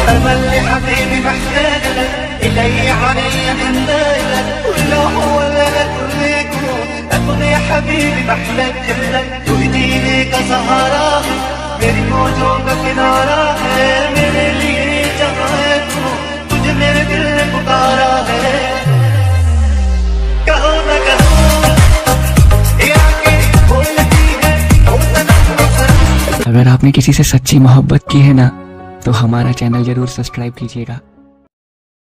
أمل حبيبي محتاج لك، إلي علي من بالك، ولو هو اللي كل يكون أكون يا حبيبي محتاج لك، تهديني كسهرة मेरी मौजों का किनारा है, मेरे लिए जहाँ है तू, तुझे मेरे दिल ने पुकारा है। कहो न कहो ये आके बोलती है, अगर आपने किसी से सच्ची मोहब्बत की है ना, तो हमारा चैनल जरूर सब्सक्राइब कीजिएगा।